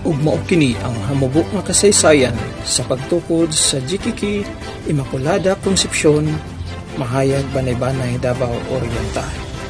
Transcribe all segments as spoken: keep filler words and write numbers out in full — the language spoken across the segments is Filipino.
ug mao kini ang hamubok nga kasaysayan sa pagtukod sa G K K Immaculada Concepcion, Mahayag, Banay-Banay, Davao Oriental.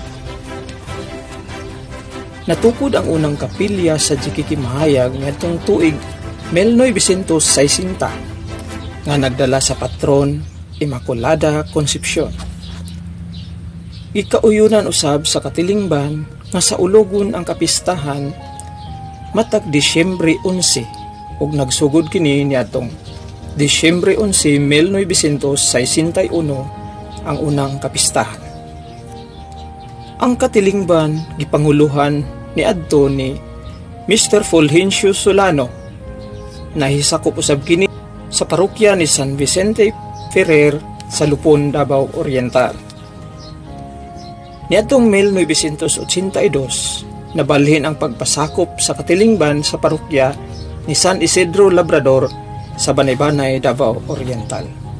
Natukod ang unang kapilya sa G K K Mahayag ngadtong tuig mil novecientos sesenta nga nagdala sa patron Immaculada Concepcion. Ikauyunan usab sa katilingban nga sa ulogon ang kapistahan matag Disyembre onse ug nagsugod kini niadtong Disyembre onse, mil novecientos sesenta y uno ang unang kapistahan. Ang katilingban gipanguluhan ni adto ni Mister Fulgencio Solano. Nahisakop usab kini sa parokya ni San Vicente Ferrer sa Lupon, Davao Oriental. Niadtong mil novecientos ochenta y dos nabalhin ang pagpasakop sa katilingban sa parokya ni San Isidro Labrador sa Banay-Banay, Davao Oriental.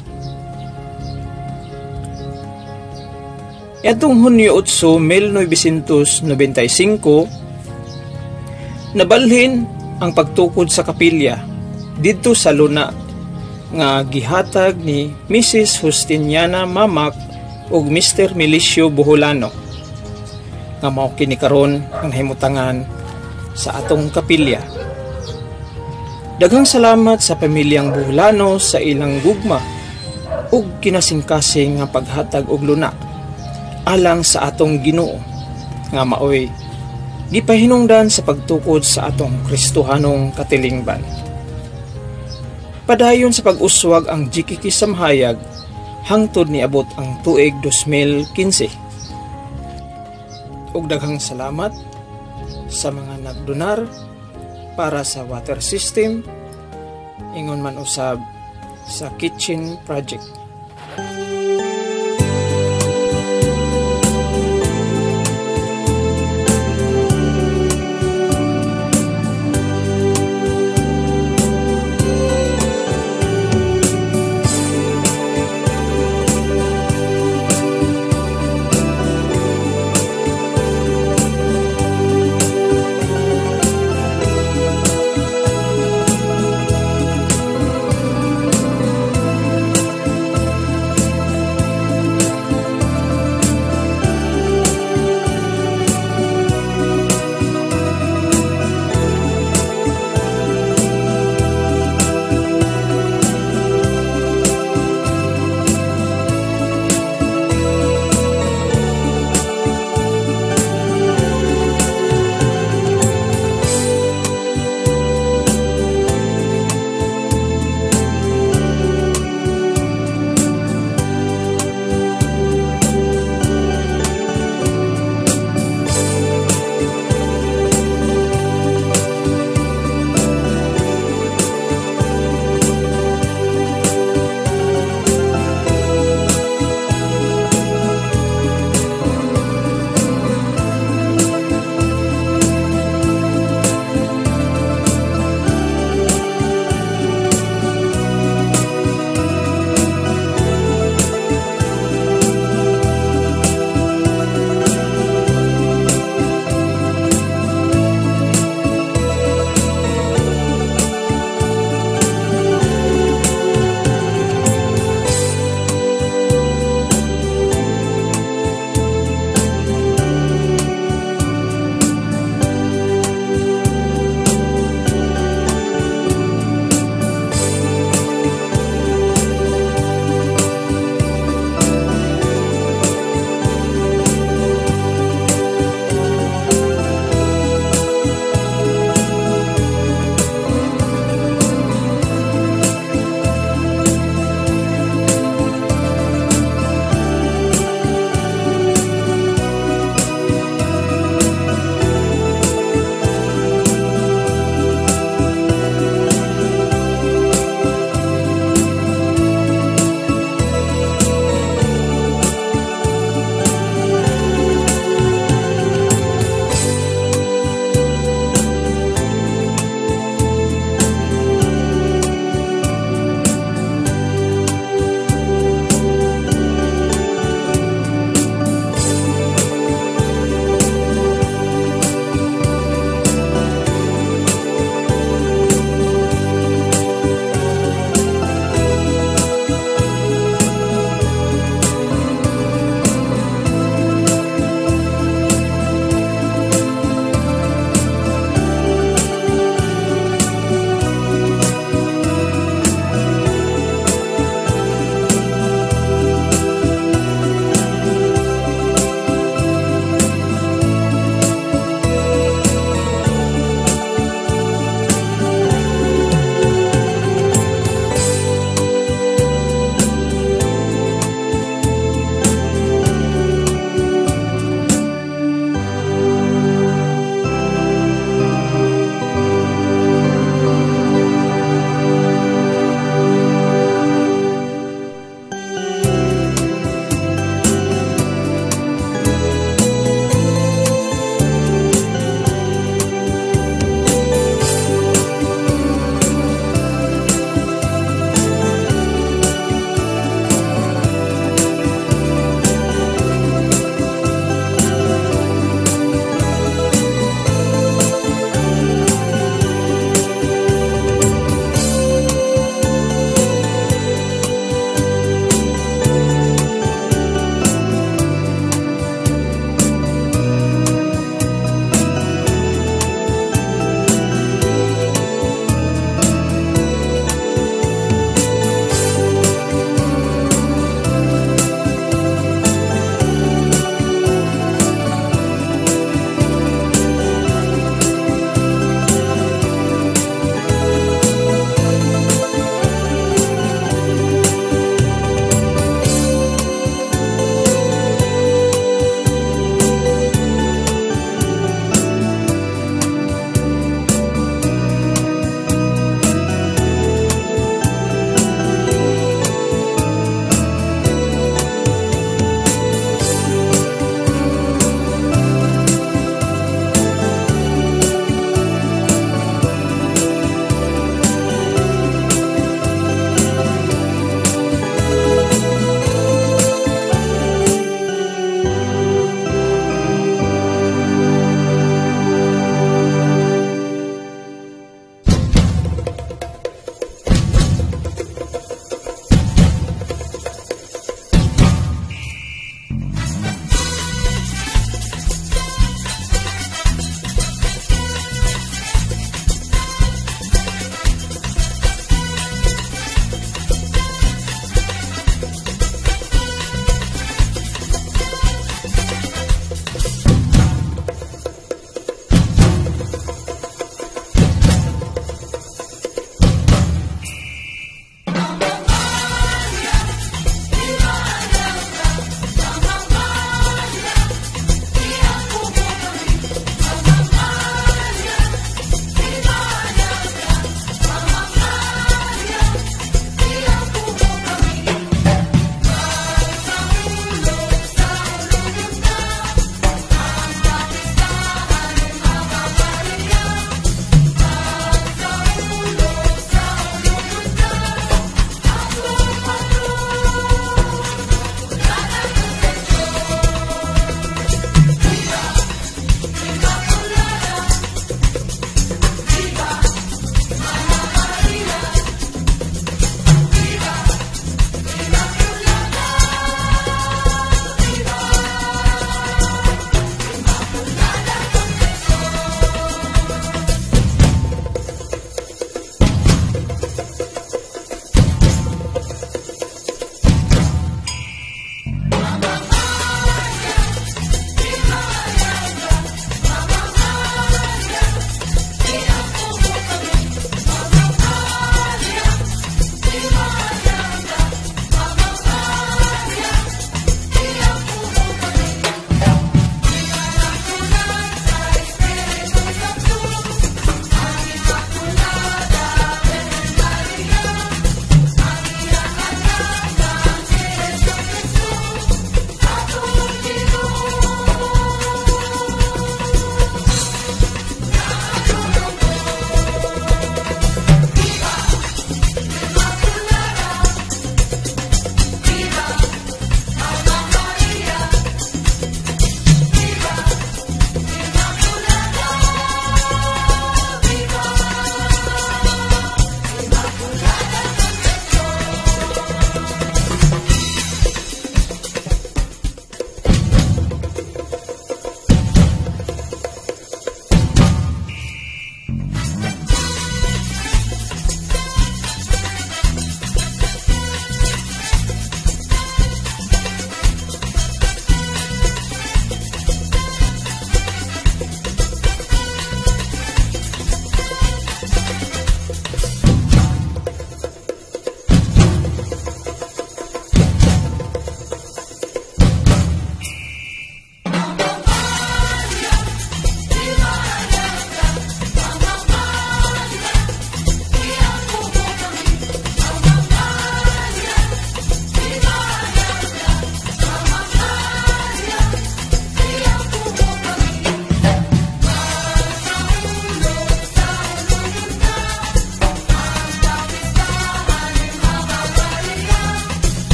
Niadtong Hunyo eight, mil novecientos noventa y cinco nabalhin ang pagtukod sa kapilya didto sa Luna nga gihatag ni Missus Justiniana Mamak ug Mister Milicio Buholano nga mao kini karon ang himutangan sa atong kapilya. Daghang salamat sa pamilyang Buholano sa ilang gugma ug kinasingkasing nga paghatag og luna alang sa atong Ginoo nga maoy gipahinungdan sa pagtukod sa atong Kristohanong katilingban. Padayon sa pag-uswag ang G K K sa Mahayag hangtod niabot ang tuig two mil fifteen. Ug daghang salamat sa mga nagdonar para sa water system, ingon man usab sa kitchen project.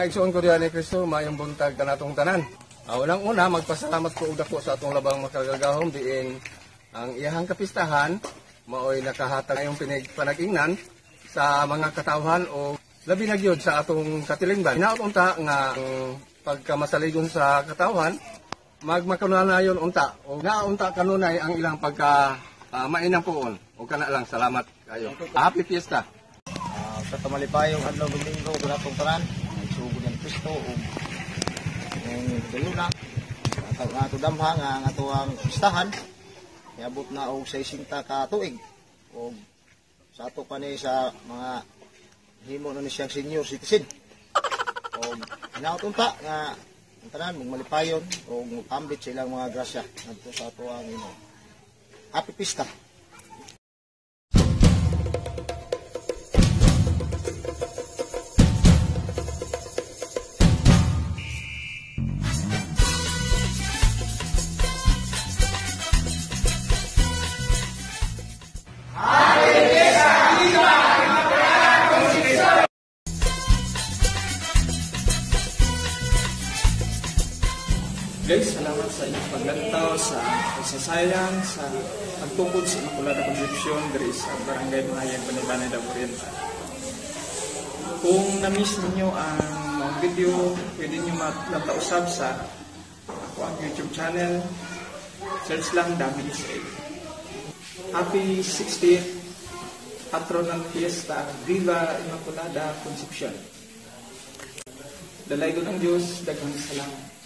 igsoon ko diyan ni Kristo, mayong buntag kanatong tanan. Uh, unang-una, magpasalamat ko og dako sa atong labang makagagahom diin ang iyahang kapistahan maoy nakahatag ngayong pinagpanag-ingnan sa mga katawhan o labi na gyud sa atong katilingban. Hinaot unta nga ang pagkamasaligon sa katawhan magmakananayon unta o nga unta kanunay ang ilang pagka uh, mainang puon o kana lang salamat kayo. Happy Fiesta. Uh, sa tamalipayong adlaw ng linggo kanatong tanan, nagsugod ng Kristo ug ang daluna ang ato damha nga ang ato ang pistahan niabot na og sesenta ka tuig og sa ato pa ni sa mga himo na ni siyang senior citizen og hinaot unta nga ang tanan magmalipayon og mag-ambit sa ilang mga grasya ngadto sa ato ang ino. Happy Pista. Guys, salamat sa inyong paglantaw, sa pagsasayang, sa pagtungkod sa Immaculada Concepcion diri sa Barangay Mahayag, Banibanay, Davao Oriental. Kung na-miss ninyo ang mga video, pwede nyo maglantausab sa ako ang YouTube channel. Search lang Dami S A. Happy sixtieth Patronal Fiesta, Viva Immaculada Concepcion. Dalay ko ng Diyos, daghang salamat.